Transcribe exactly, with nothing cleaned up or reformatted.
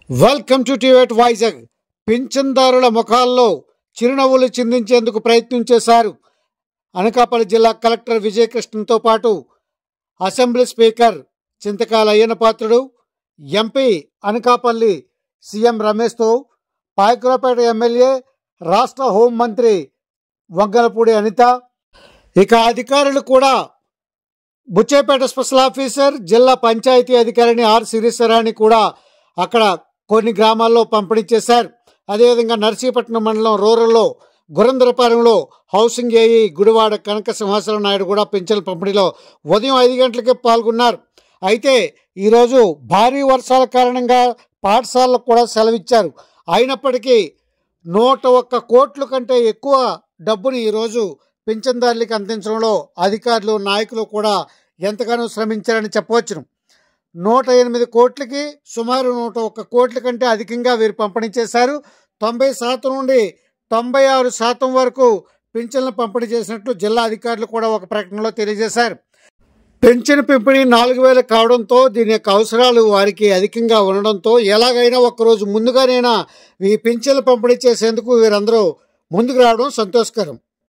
Welcome to టివేట్ వైజాగ్. పింఛన్దారుల ముఖాల్లో చిరునవ్వులు చిందించేందుకు ప్రయత్నం చేశారు అనకాపల్లి జిల్లా కలెక్టర్ విజయకృష్ణన్తో పాటు assembly speaker Chintakayala Ayyannapatrudu, MP Anakapalli CM రమేష్తో పాయకురాపేట ఎమ్మెల్యే రాష్ట్ర హోంమంత్రి వంగలపూడి అనిత, ఇక అధికారులు కూడా బుచ్చేపేట స్పెషల్ ఆఫీసర్, జిల్లా పంచాయతీ అధికారిని ఆర్ శిరీశ్వరాణి కూడా అక్కడ కొన్ని గ్రామాల్లో పంపిణీ చేశారు. అదేవిధంగా నర్సీపట్నం మండలం రూరల్లో గురందరపాలెంలో హౌసింగ్ ఏఈ గుడివాడ కనక సింహాచలం నాయుడు కూడా పింఛన్ల పంపిణీలో ఉదయం ఐదు గంటలకే పాల్గొన్నారు. అయితే ఈరోజు భారీ వర్షాల కారణంగా పాఠశాలకు కూడా సెలవిచ్చారు. అయినప్పటికీ నూట ఒక్క కోట్ల కంటే ఎక్కువ డబ్బుని ఈరోజు పింఛన్దారులకు అందించడంలో అధికారులు, నాయకులు కూడా ఎంతగానో శ్రమించారని చెప్పవచ్చును. నూట ఎనిమిది కోట్లకి సుమారు నూట ఒక్క కోట్ల కంటే అధికంగా వీరు పంపిణీ చేశారు. తొంభై శాతం నుండి తొంభై ఆరు శాతం వరకు పింఛన్లు పంపిణీ చేసినట్లు జిల్లా అధికారులు కూడా ఒక ప్రకటనలో తెలియజేశారు. పెన్షన్ పంపిణీ నాలుగు వేలు కావడంతో దీని యొక్క అవసరాలు వారికి అధికంగా ఉండడంతో ఎలాగైనా ఒక్కరోజు ముందుగానైనా ఈ పింఛన్లు పంపిణీ చేసేందుకు వీరందరూ ముందుకు రావడం సంతోషకరం.